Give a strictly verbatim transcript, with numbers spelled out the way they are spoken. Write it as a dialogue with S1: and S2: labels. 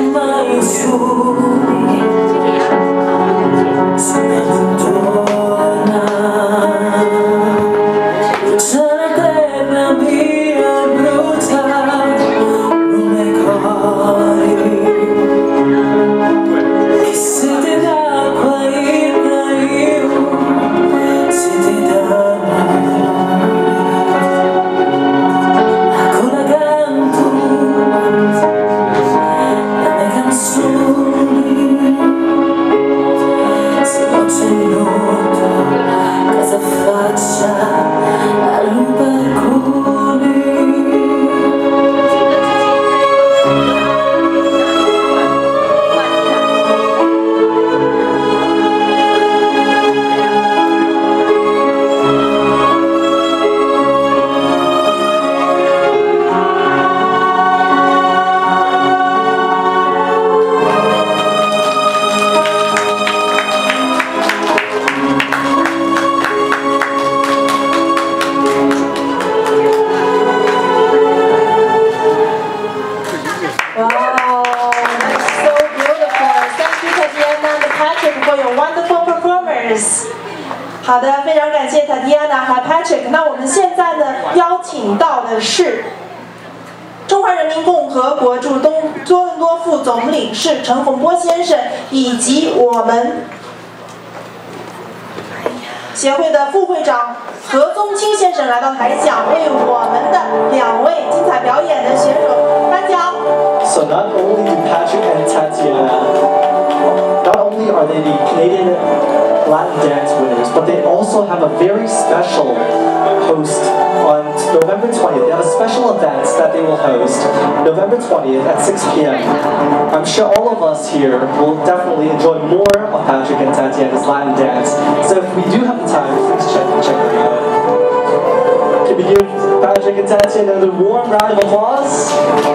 S1: 好的，非常感谢 Tatiana 和 Patrick。那我们现在呢，邀请到的是中华人民共和国驻东多伦多副总领事陈洪波先生，以及我们协会的副会长何宗清先生来到台讲，为我们的两位精彩表演的选手颁奖。
S2: So not only do Patrick and Tatiana, not only are they the Canadian Latin dance winners, but they also have a very special host on November twentieth. They have a special event that they will host November twentieth at six p m I'm sure all of us here will definitely enjoy more of Patrick and Tatiana's Latin dance. So if we do have the time, please check, check them out. Can we give Patrick and Tatiana another warm round of applause?